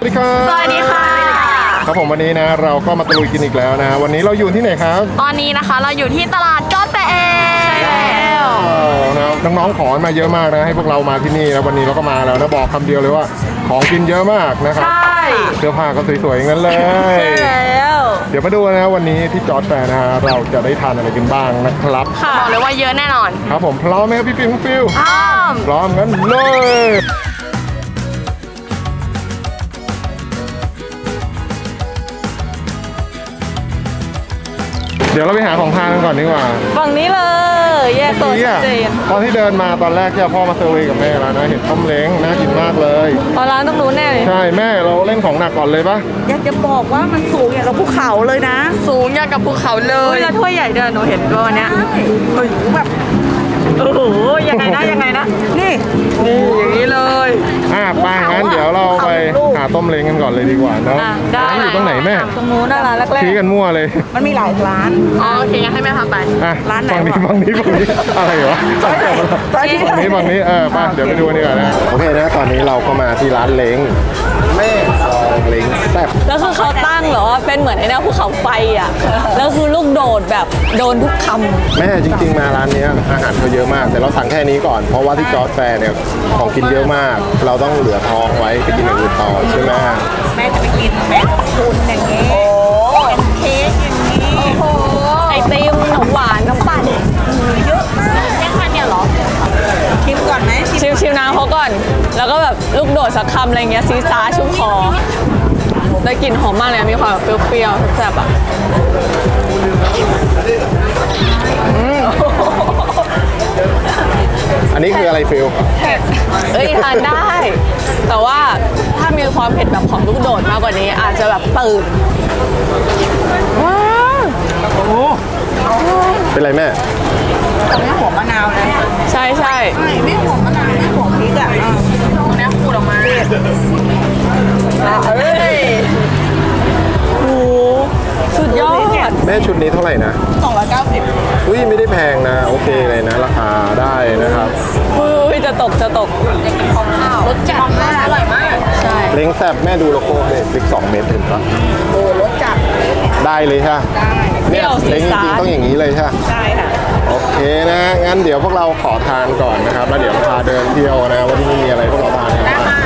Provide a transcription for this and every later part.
ดีครับสวัสดีค่ะครับผมวันนี้นะเราก็มาตะลุยกินอีกแล้วนะวันนี้เราอยู่ที่ไหนครับตอนนี้นะคะเราอยู่ที่ตลาดจอดแฟร์นะน้องๆขอมาเยอะมากนะให้พวกเรามาที่นี่นะวันนี้เราก็มาแล้วนะบอกคำเดียวเลยว่าของกินเยอะมากนะครับเสื้อผ้าก็สวยๆอย่างนั้นเลยเดี๋ยวมาดูนะวันนี้ที่จอดแฟร์นะฮะเราจะได้ทานอะไรกันบ้างนะครับบอกเลยว่าเยอะแน่นอนครับผมพร้อมไหมครับพี่ฟิวพร้อมงั้นเลยเดี๋ยวเราไปหาของทานกันก่อนดีกว่าฝั่งนี้เลยแยกตัวชัดเจนตอนที่เดินมาตอนแรกที่พ่อมาเซอร์เวย์กับแม่แล้วนะเห็นต้มเล้งน่ากินมากเลยตอนร้านต้องรู้แน่เลยใช่แม่เราเล่นของหนักก่อนเลยปะอยากจะบอกว่ามันสูงอย่างกับภูเขาเลยนะสูงอย่างกับภูเขาเลยแล้วถ้วยใหญ่เดินหนูเห็นตัวเนี้ยแบบโอ้โหยังไงนะนี่อย่างนี้เลยป้างั้นเดี๋ยวเราไปหาต้มเล้งกันก่อนเลยดีกว่าเนาะได้อยู่ตรงไหนแม่ตรงนู้นน่ะร้านแรกๆชี้กันมั่วเลยมันมีหลายร้านโอเคงั้นให้แม่พาไปร้านไหนฝั่งนี้อะไรวะฝั่งนี้ป้าเดี๋ยวไปดูนี่ก่อนนะโอเคนะตอนนี้เราก็มาที่ร้านเล้งแม่เล้งแซ่บแล้วคือเขาตั้งเหรอเป็นเหมือนไอ้เนี่ยภูเขาไฟอ่ะแล้วคือลูกโดดแบบโดนทุกคำแม่จริงๆมาร้านนี้อาหารเขาเยอะมากแต่เราสั่งแค่นี้ก่อนเพราะว่าที่จอร์จแฟร์เนี่ยของกินเยอะมากเราต้องเหลือท้องไว้ไปกินอย่างอื่นต่อใช่ไหมแม่จะไปกินแม่คุณอย่างนี้เป็นเค้กอย่างนี้โอ้โหไอติมขนมหวานน้ำปั่นเยอะมากแค่คันเนี่ยเหรอชิมก่อนไหมชิมน้ำเขาก่อนแล้วก็แบบลูกโดดสักคำอะไรเงี้ยซีซ่าชุ่มคอได้กลิ่นหอมมากเลยมีความเปรี้ยวๆแซ่บอ่ะอันนี้คืออะไรฟิลเผ็ดทานได้แต่ว่าถ้ามีความเผ็ดแบบของลูกโดดมากกว่านี้อาจจะแบบตื่นว้าวเป็นไรแม่ตรงนี้หัวมะนาวนะใช่ไม่หัวมะนาวไม่หัวพริกอ่ะตรงนี้ขูดออกมาโอ้สุดยอดแม่ชุดนี้เท่าไหร่นะ 290 อุ้ยไม่ได้แพงนะโอเคเลยนะราคาได้นะครับอุ้ยจะตกจะกินของข้าวรสจัดมากอร่อยมากใช่เล้งแซ่บแม่ดูโลโก้เลย12 เมตรถึงปะโอ้รสจัดได้เลยใช่ได้เล้งจริงต้องอย่างนี้เลยใช่ใช่ค่ะโอเคนะงั้นเดี๋ยวพวกเราขอทานก่อนนะครับแล้วเดี๋ยวพาเดินเที่ยวนะว่าที่นี่มีอะไรพวกเราทาน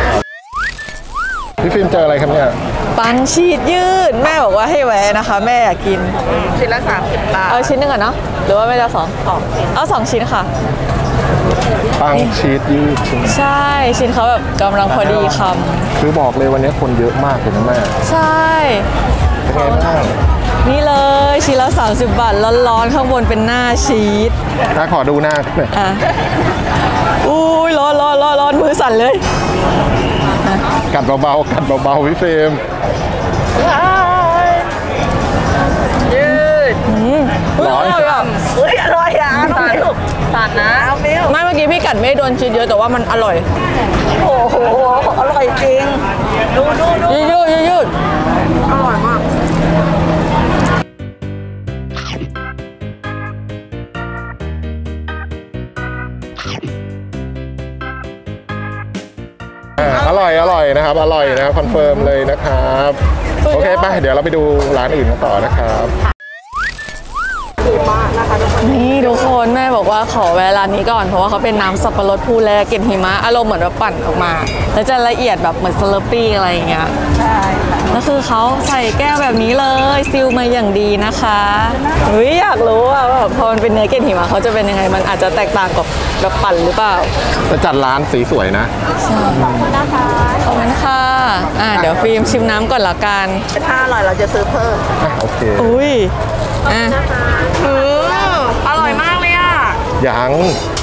พี่ฟิล์มเจออะไรครับเนี่ยปังชีสยืดแม่บอกว่าให้แวะนะคะแม่อยากกินชิ้นละ30 บาทเอาชิ้นหนึ่งก่อนเนาะหรือว่าไม่ได้เอา2 ชิ้นค่ะปังชีสยืดใช่ชิ้นเขาแบบกำลังพอดีคำคือบอกเลยวันนี้คนเยอะมากเลยนะแม่ใช่เป็นไงบ้างนี่เลยชิ้นละ30 บาทร้อนๆข้างบนเป็นหน้าชีสขอดูหน้าหน่อยอุ้ยร้อนมือสั่นเลยกัดเบาๆพี่เฟรมยืดร้อนแบบอร่อยอ่ะสั่นนะไม่เมื่อกี้พี่กัดไม่โดนชีสเยอะแต่ว่ามันอร่อยโอ้โหอร่อยจริงดูยืดอร่อยมากอร่อยนะครับอร่อยนะคอนเฟิร์มเลยนะครับโอเคไปเดี๋ยวเราไปดูร้านอื่นกันต่อนะครับนี่ทุกคนแม่บอกว่าขอแวะร้านนี้ก่อนเพราะว่าเขาเป็นน้ำสับปะรดภูแลกลิ่นหิมะอารมณ์เหมือนแบบปั่นออกมาแล้วจะละเอียดแบบเหมือนสเลอปี้อะไรอย่างเงี้ยใช่แล้วคือเขาใส่แก้วแบบนี้เลยซิลมาอย่างดีนะคะอยากรู้ว่าแบบพอมันเป็นเนื้อกลิ่นหิมะเขาจะเป็นยังไงมันอาจจะแตกต่างกับแบบปั่นหรือเปล่าจะจัดร้านสีสวยนะขอบคุณนะคะขอบคุณค่ะเดี๋ยวฟิล์มชิมน้ำก่อนละกันถ้าอร่อยเราจะซื้อเพิ่มโอเคอุ้ยอร่อยมากเลยอ่ะยัง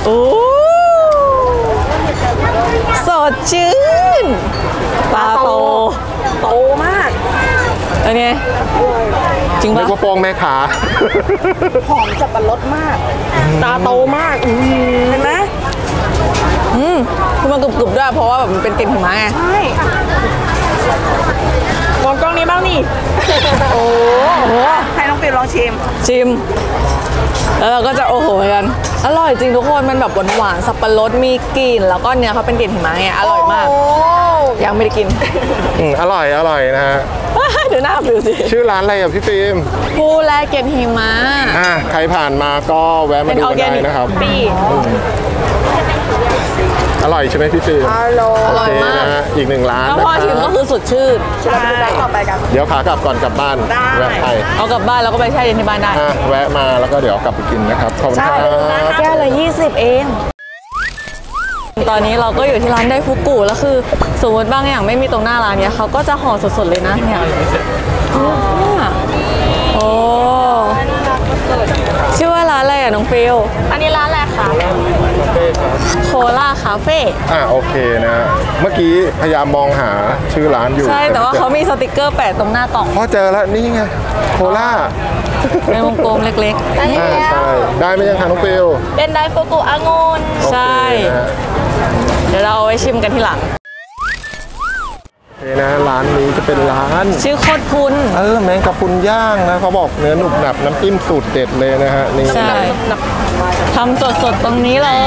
สดชื่นตาโตมากเป็นไงจริงปะนึกว่าโป้งแม่ขาหอมสับปะรดมากตาโตมากเห็นไหมคือมันกรุบๆด้วยเพราะว่าแบบมันเป็นกลิ่นหิมะไงใช่มองกล้องนี้บ้างนี่โอ้โหให้น้องฟิล์มลองชิมแล้วเราก็จะโอ้โหกันอร่อยจริงทุกคนมันแบบหวานๆสับปะรดมีกลิ่นแล้วก็เนื้อเขาเป็นกลิ่นหิมะไงอร่อยมากยังไม่ได้กินอร่อยนะฮะดูหน้าฟิวสิชื่อร้านอะไรอ่ะพี่ฟิล์มผู้แลเกล็ดหิมะใครผ่านมาก็แวะมาดูกันได้นะครับ อร่อยใช่ไหมพี่ฟิล์มอร่อยอร่อยมากนะฮะอีก1 ร้านแล้วนะพอชิมคก็รับคือสดชื่นใช่ต่อไปกันเดี๋ยวขากลับก่อนกลับบ้านแวะไปเอากลับบ้านแล้วก็ไปแช่เย็นที่บ้านได้แวะมาแล้วก็เดี๋ยวกลับไปกินนะครับขอบคุณครับแก้วละ20 เอง ตอนนี้เราก็อยู่ที่ร้านไดฟุกุแล้วคือสมมติบางอย่างไม่มีตรงหน้าร้านเนี้ยเขาก็จะห่อสดๆเลยนะเนี่ยโอ้ชื่อว่าร้านอะไรอะน้องฟิลอันนี้ร้านอะไรคะโคล่าคาเฟ่โอเคนะเมื่อกี้พยายามมองหาชื่อร้านอยู่ใช่แต่ว่าเขามีสติกเกอร์แปะตรงหน้ากล่องพอเจอแล้วนี่ไงโคล่าเป็นวงกลมเล็กอันนี้ใช่ได้ไหมยังคะน้องฟิลเป็นไดฟุกุองุ่นๆ ใช่โอเคนะฮะเดี๋ยวเราเอาไว้ชิมกันที่หลังโอเคนะร้านนี้จะเป็นร้านชื่อโคตรพุนแมงกะพรุนย่างนะเขาบอกเนื้อหนุบหนับน้ำจิ้มสูตรเด็ดเลยนะฮะนี่ใช่ทำสดๆตรงนี้เลย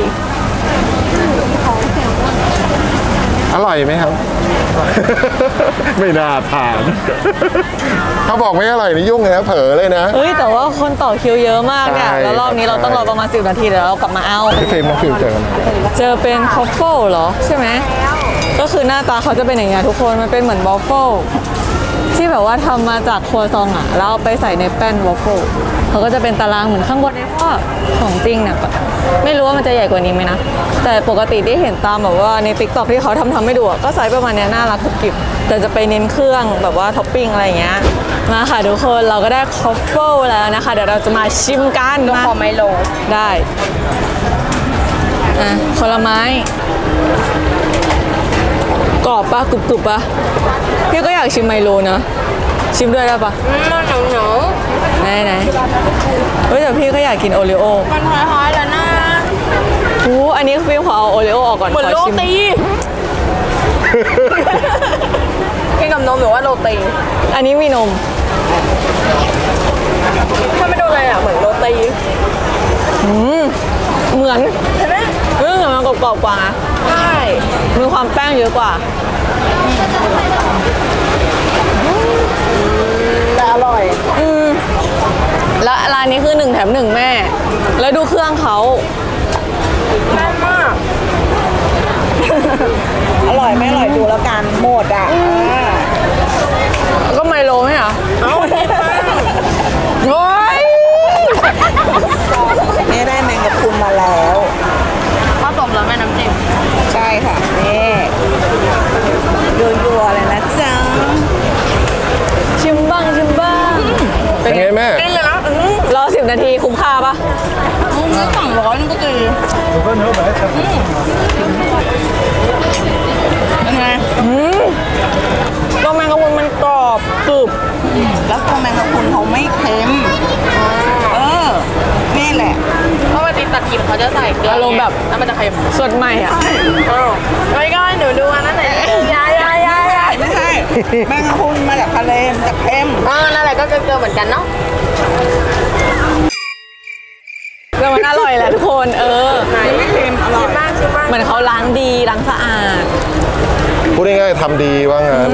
อร่อยไหมครับ ไม่น่าทานถ้าบอกไม่อร่อยนี่ยุ่งเลยนะเผลอเลยนะเฮ้ยแต่ว่าคนต่อคิวเยอะมากเนี่ยใช่แล้วรอบนี้เราต้องรอประมาณ10 นาทีเดี๋ยวเรากลับมาเอาพี่เฟรมน้องฟิลเจอกันเจอเป็นคอฟเฟิลเหรอใช่ไหมก็คือหน้าตาเขาจะเป็นอย่างเงี้ยทุกคนมันเป็นเหมือนวอฟเฟิลที่แบบว่าทำมาจากครัวซองอ่ะแล้วเอาไปใส่ในแป้นวอฟเฟิลเขาก็จะเป็นตารางเหมือนข้างบนเนี่ยก็ของจริงเนี่ยไม่รู้ว่ามันจะใหญ่กว่านี้ไหมนะแต่ปกติที่เห็นตามแบบว่าใน TikTok ที่เขาทำให้ดูอะก็ไซส์ประมาณเนี้ยน่ารักกุบกิบแต่จะไปเน้นเครื่องแบบว่าท็อปปิ้งอะไรอย่างเงี้ยมาค่ะทุกคนเราก็ได้คอฟเฟิลแล้วนะคะเดี๋ยวเราจะมาชิมกันมาขอไมโลได้คนละไม้กรอบปะกรุบๆปะพี่ก็อยากชิมไมโลนะชิมด้วยได้ปะมันเหนียวไหนเฮ้ยแต่พี่ก็อยากกินโอริโอมันหอยๆแล้วนะอันนี้ฟิล์มขอเอาโอริโอออกก่อนเหมือนขโรชิมตีกินกับนมหรือว่าโรตีอันนี้มีนมถ้าไม่ดูเลยอ่ะเหมือนโรตีเหมือนใช่ไหมแต่มันกรอบๆกว่านะใช่มีความแป้งเยอะกว่าแต่อร่อยแล้วร้านนี้คือ1 แถม 1แม่ แล้วดูเครื่องเขาแน่นมาก อร่อยไม่อร่อยดูแล้วกันหมดอ่ะแล้วก็ไมโลไหมอ่ะเอาได้มากโอ้ยนี่ได้แมงกะพรุนมาแล้วข้าวต้มแล้วแม่น้ำจิ้มใช่ค่ะนี่ยัวๆเลยนะจ๊ะชิมบ้างเป็นไงแม่กินเลยนะรอ10 นาทีคุ้มค่าปะเนื้อ200นี่ก็ดียังไงก็แมงกะพรุนมันกรอบกรึบแล้วตัวแมงกะพรุนเขาไม่เค็มนี่แหละเพราะว่าติดตัดกินเขาจะใส่เกลืออารมณ์แบบแล้วมันจะเค็มสดใหม่อ่ะไม่ก็หนูดูอันนั้นไหนยายไม่ใช่แมงกะพรุนมาจากทะเลมันจะเค็มนั่นแหละก็เกลือเหมือนกันเนาะแต่มันอร่อยแหละทุกคนไม่เค็มอร่อยมากชิมมากเหมือนเขาล้างดีล้างสะอาดพูดง่ายๆทำดีว่างั้น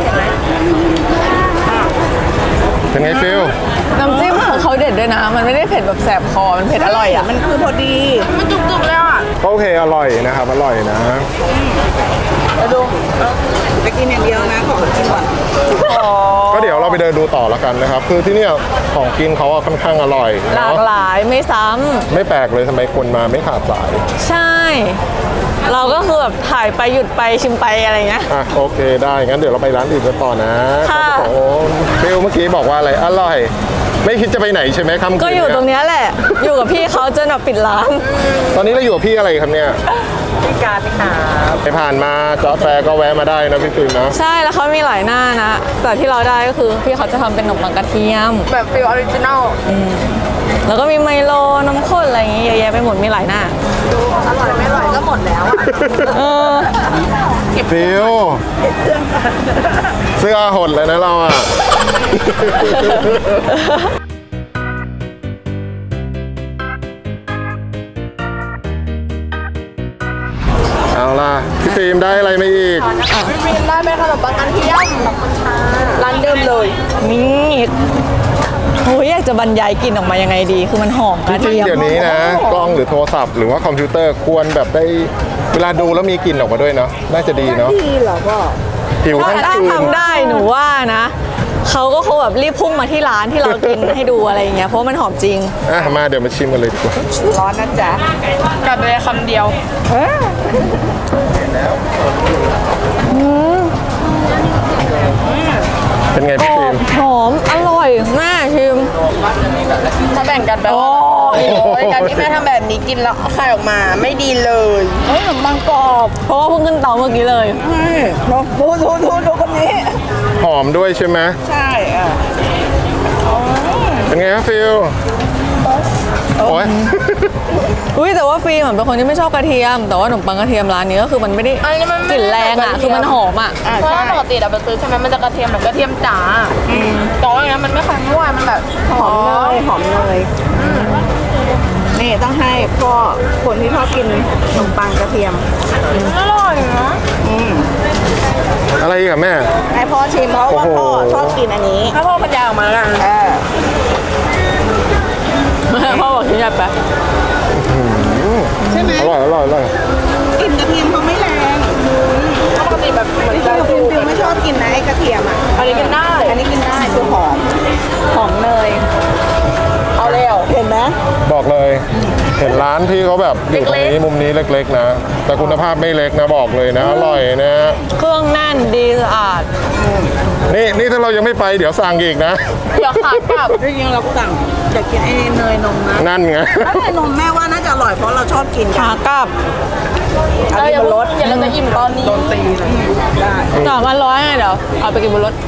เป็นไงฟิลน้ำจิ้มของเขาเด็ดด้วยนะ มันไม่ได้เผ็ดแบบแสบคอ มันเผ็ดอร่อยอ่ะมันคือพอดีมันจุกๆแล้วอ่ะก็โอเคอร่อยนะครับอร่อยนะมาดูไปกินอย่างเดียวนะขอกินก่อนก็เดี๋ยวเราไปเดินดูต่อแล้วกันนะครับ คือที่เนี่ยของกินเขาอะค่อนข้างอร่อยหลากเนาะหลายไม่ซ้ไม่แปลกเลยทำไมคนมาไม่ขาดสายำใช่ เราก็คือแบบถ่ายไปหยุดไปชิมไปอะไรเงี้ยโอเคได้งั้นเดี๋ยวเราไปร้านอื่นกันต่อนะค่ะโอ้ฟิลเมื่อกี้บอกว่าอะไรอร่อย ไม่คิดจะไปไหนใช่ไหมค่ำคืนก็อยู่ตรงเนี้ยแหละ อยู่กับพี่เขาจนแบบปิดร้านตอนนี้เราอยู่กับพี่อะไรครับเนี่ยพี่การพี่ขาไปผ่านมาจอแฟร์ก็แวะมาได้นะพี่ฟิลนะใช่แล้วเขามีหลายหน้านะ แต่ที่เราได้ก็คือพี่เขาจะทำเป็นขนมปังกระเทียมแบบฟิลออริจินัลแล้วก็มีไมโลน้ำข้นอะไรอย่างงี้เยอะแยะไปหมดมีหลายหน้าอร่อยไม่อร่อยก็หมดแล้วอ่ะเออฟิลเสื้อ หดเลยนะเราอ่ะร้านนี้คือ1 แถม 1 แม่ แล้วดูเครื่องเขาก็เดี๋ยวเราไปเดินดูต่อแล้วกันนะครับ คือที่เนี่ยของกินเขาอะค่อนข้างอร่อยเนาะไม่ซ้ำไม่แปลกเลยทำไมคนมาไม่ขาดสายใช่ เราก็คือแบบถ่ายไปหยุดไปชิมไปอะไรเงี้ยตอนนี้เราอยู่กับพี่อะไรครับเนี่ยล่ะพี่ฟิล์มได้อะไรมาอีกพี่ฟิล์มได้เป็นขนมปังอันเทียมร้านเดิมเลยนี่โอ้ยอยากจะบรรยายกลิ่นออกมายังไงดี คือมันหอมกระจริเทีงยมๆเดี๋ยวนี้นะกล้องหรือโทรศัพท์หรือว่าคอมพิวเตอร์ควรแบบได้เวลาดูแล้วมีกลิ่นออกมาด้วยเนาะน่าจะดีเนาะดีเหรอพ่อหิวทั้งถ้าคืนทำได้หนูว่านะเขาก็คงแบบรีบพุ่งมาที่ร้านที่เรากินให้ดูอะไรอย่างเงี้ยเพราะมันหอมจริงมาเดี๋ยวมาชิมกันเลยดีกว่าร้อนนะจ๊ะกัดเลยคำเดียวเป็นไงพี่ฟิล์มหอมอร่อยแม่ชิมถ้าแบ่งกันแบบว่าการที่แม่ทำแบบนี้กินแล้วไข่ออกมาไม่ดีเลยเฮ้ยขนมปังกรอบเพราะว่าเพิ่งขึ้นเตาเมื่อกี้เลยดูคนนี้หอมด้วยใช่ไหมใช่อ่ะเป็นไงครับฟิลโอ้ยอุ้ยแต่ว่าฟิล์มเป็นคนที่ไม่ชอบกระเทียม แต่ว่าขนมปังกระเทียมร้านนี้ก็คือมันไม่ได้กลิ่นแรงอ่ะคือมันหอมอ่ะเพราะว่าปกติเราไปซื้อใช่ไหมมันจะกระเทียมแบบกระเทียมจ๋าแต่ว่าอย่างนั้นมันไม่ค่อยมั่วมันแบบหอมเนยหอมเนยนี่ต้องให้พ่อคนที่ชอบกินขนมปังกระเทียมอร่อยนะอะไรอีกอะแม่ให้พ่อชิมเพราะว่าพ่อชอบกินอันนี้ให้พ่อพยายออกมากันพ่อบอกชิ้นใหญ่ไปใช่ไหมอร่อยอร่อยอร่อยกลิ่นกระเทียมเขาไม่แรงปกติแบบเหมือนเราฟิลไม่ชอบกินนะไอ้กระเทียมอ่ะอันนี้กินได้คือหอมเนยเอาเร็วเห็นไหมบอกเลย เห็นร้านที่เขาแบบอยู่ตรงนี้มุมนี้เล็กๆนะ แต่คุณภาพไม่เล็กนะบอกเลยนะ อร่อยนะเครื่องแน่นดีสะอาดนี่ถ้าเรายังไม่ไปเดี๋ยวสั่งอีกนะเดี๋ยวขากลับจริงๆเราสั่งอยากกินไอ้เนยนมนะนั่นไงถ้าเนยนมแม่ว่าน่าจะอร่อยเพราะเราชอบกินขากลับอันนี้บนรถอย่าเราจะอิ่มตอนนี้โดนตีได้ 3,100ไงเดี๋ยวเอาไปกินบนรถ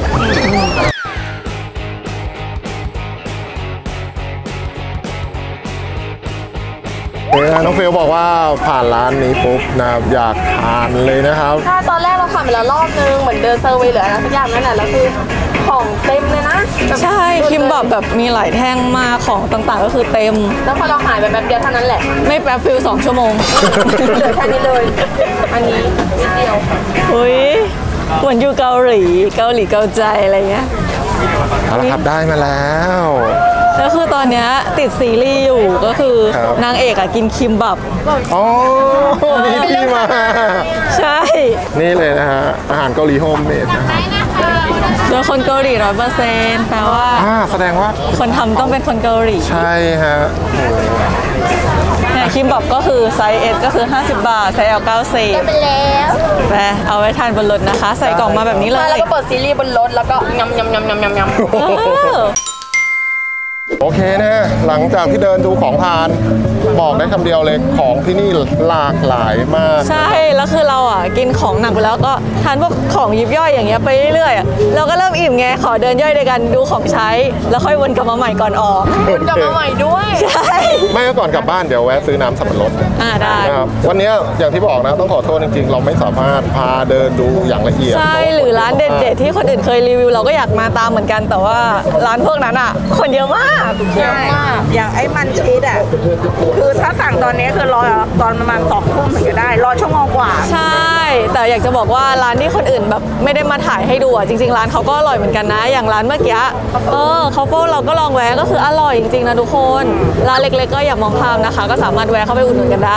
น้องเฟลบอกว่าผ่านร้านนี้ปุ๊บนะอยากทานเลยนะครับถ้าตอนแรกเราผ่านไปแล้วรอบนึงเหมือนเดินเซอร์เวย์เหลืออะไรสักอย่างนั่นแหละแล้วคือของเต็มเลยนะแบบใช่คิมบอกแบบมีหลายแท่งมากของต่างๆ ก็คือเต็มแล้วพอเราหายไปแป๊บเดียวเท่านั้นแหละไม่แป๊บฟิล2 ชั่วโมงเหลือแค่นี้เลย อันนี้นิดเดียวอุ้ยเหมือนอยู่เกาหลีเกาใจอะไรเงี้ยเอาละครับได้มาแล้วแล้วคือตอนเนี้ยติดซีรีส์อยู่ก็คือครับนางเอกอะกินคิมบับอ๋อมีที่มาใช่นี่เลยนะฮะอาหารเกาหลีโฮมเมดนะฮะโดยคนเกาหลี100%แปลว่าแสดงว่าคนทำต้องเป็นคนเกาหลีใช่ฮะโอ้โหเนี่ยคิมบับก็คือไซส์ S ก็คือ50 บาทไซส์ L 90 ไปแล้วไปเอาไว้ทานบนรถนะคะ ใส่กล่องมาแบบนี้เลแล้วยก็เปิดซีรีส์บนรถแล้วก็ยำเออโอเคนะหลังจากที่เดินดูของทานบอกได้คำเดียวเลยของที่นี่หลากหลายมากใช่ แล้วคือเราอ่ะกินของหนักไปแล้วก็ทานพวกของยิบย่อยอย่างเงี้ยไปเรื่อยๆอะเราก็เริ่มอิ่มไงขอเดินย่อยด้วยกันดูของใช้ แล้วค่อยวนกลับมาใหม่ก่อนออกกลับมาใหม่ด้วยใช่ไม่ก็ก่อนกลับบ้านเดี๋ยวแวะซื้อน้ำสับปะรดได้นะครับวันนี้อย่างที่บอกนะต้องขอโทษจริงๆ เราไม่สามารถพาเดินดูอย่างละเอียดใช่หรือร้านเด็ดๆที่คนอื่นเคยรีวิวเราก็อยากมาตามเหมือนกันแต่ว่าร้านพวกนั้นอ่ะ คนเยอะมากใช่อย่างไอ้มันชีสอ่ะ คือถ้าสั่งตอนนี้คือรอตอนประมาณ2 ทุ่มถึงจะได้ รอชั่วโมงกว่าใช่ แต่อยากจะบอกว่าร้านที่คนอื่นแบบไม่ได้มาถ่ายให้ดูอ่ะจริงๆร้านเขาก็อร่อยเหมือนกันนะ อย่างร้านเมื่อกี้เขาโฟเราก็ลองแวะก็คืออร่อยจริงๆนะทุกคนร้านเล็กๆก็อย่ามองข้ามนะคะ ก็สามารถแวะเข้าไปอุดหนุนกันได้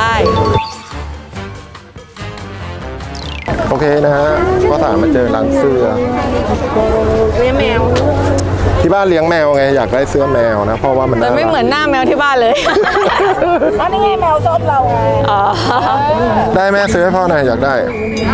โอเคนะฮะก็สามารถมาเจอร้านเสื้อแมวที่บ้านเลี้ยงแมวไงอยากได้เสื้อแมวนะเพราะว่ามันแต่ไม่เหมือนหน้าแมวที่บ้านเลยอันนี้ไงแมวส้มเราไงอ๋อได้แม่ซื้อให้พ่อหน่อยอยากได้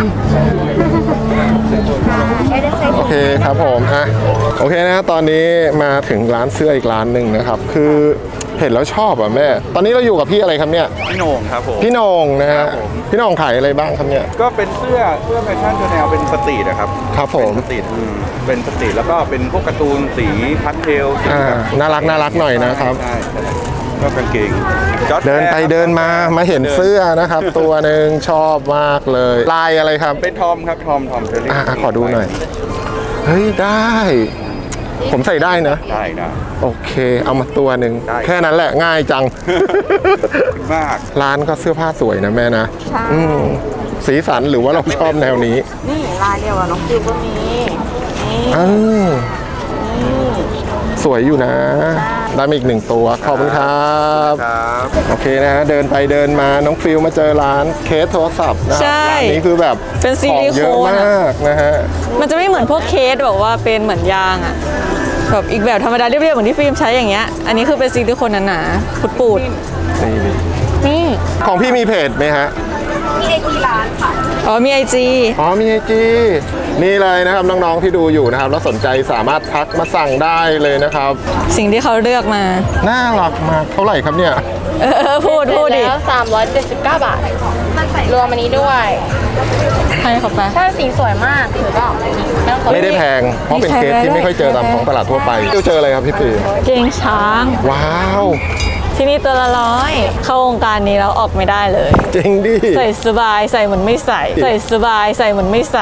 โอเคครับผมโอเคนะตอนนี้มาถึงร้านเสื้ออีกร้านหนึ่งนะครับคือเห็นแล้วชอบอ่ะแม่ตอนนี้เราอยู่กับพี่อะไรครับเนี่ยพี่โหน่งครับผมพี่โหนงนะฮะครับผมพี่โหนงขายอะไรบ้างครับเนี่ยก็เป็นเสื้อแฟชั่นแนวเป็นสตรีทนะครับครับผมเป็นสตรีทเป็นสตรีทแล้วก็เป็นพวกการ์ตูนสีพาสเทลสีแบบน่ารักหน่อยนะครับใช่ก็กางเกงจอร์จเดินไปแฟร์เดินมาเห็นเสื้อนะครับ ตัวหนึ่งชอบมากเลยลายอะไรครับเป็นทอมครับทอมเชอรี่ขอดูหน่อย เฮ้ยได้ ผมใส่ได้นะได้นะโอเค เอามาตัวหนึ่งได้แค่นั้นแหละง่ายจังขอบคุณมากร้านก็เสื้อผ้าสวยนะแม่นะใช่อืมสีสันหรือว่าเราชอบแนวนี้นี่ลายเดียวกับน้องฟิวก็มีนี่อ้าวสวยอยู่นะ ได้มาอีกหนึ่งตัวขอบคุณครับครับโอเคนะฮะเดินไปเดินมาน้องฟิลมาเจอร้านเคสโทรศัพท์นะใช่ร้านนี้คือแบบเป็นซิของลิเยโคอะนมากนะฮะมันจะไม่เหมือนพวกเคสแบบว่าเป็นเหมือนยางอะแบบอีกแบบธรรมดาเรียบๆเหมือนที่ฟิล์มใช้อย่างเงี้ยอันนี้คือเป็นซิลิโคนหนาๆปูดนี่ๆนี่ของพี่มีเพจไหมฮะมีไอทีร้านค่ะอ๋อมี IG อ๋อมีไอจีนี่เลยนะครับน้องๆที่ดูอยู่นะครับแล้วสนใจสามารถทักมาสั่งได้เลยนะครับสิ่งที่เขาเลือกมาน่ารักมากเท่าไหร่ครับเนี่ยพูดดิแล้ว379 บาท รวมอันนี้ด้วยให้เขาไปใช่สีสวยมากถือก็ไม่ต้องกดไม่ได้แพงเพราะเป็นเคสที่ไม่ค่อยเจอตามท้องตลาดทั่วไปเจออะไรครับพี่ปีเกงช้างว้าวที่นี่ตัวละ100เข้าวงการนี้แล้วออกไม่ได้เลยจริงดิใส่สบายใส่เหมือนไม่ใส่ ใส่สบายใส่เหมือนไม่ใส่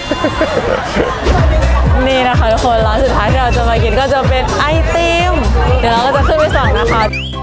นี่นะคะทุกคนร้านสุดท้ายที่เราจะมากินก็จะเป็นไอติมเดี๋ยวเราก็จะขึ้นไปสั่งนะคะ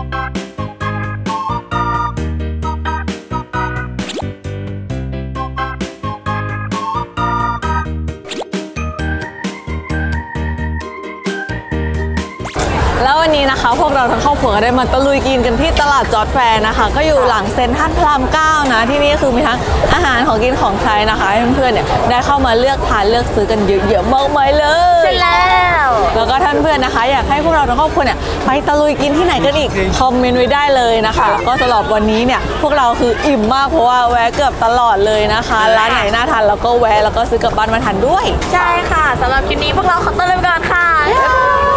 แล้ววันนี้นะคะพวกเราทั้งครอบครัวก็ได้มาตะลุยกินกันที่ตลาดจอร์จแฟร์นะคะ ก็อยู่หลังเซ็นทรัลพระราม9นะที่นี่คือมีทั้งอาหารของกินของใช้นะคะให้เพื่อนๆเนี่ยได้เข้ามาเลือกทานเลือกซื้อกันเยอะๆมากมายเลยใช่แล้วแล้วก็ท่านเพื่อนนะคะ อยากให้พวกเราทั้งครอบครัวเนี่ยไปตะลุยกินที่ไหนกันอีกคอมเมนต์ไว้ได้เลยนะคะแล้วก็สำหรับวันนี้เนี่ยพวกเราคืออิ่มมากเพราะว่าแวะเกือบตลอดเลยนะคะร้านไหนน่าทานแล้วก็แวะแล้วก็ซื้อกลับบ้านมาทานด้วยใช่ค่ะสำหรับคลิปนี้พวกเราขอตัวลาไปก่อนค่ะ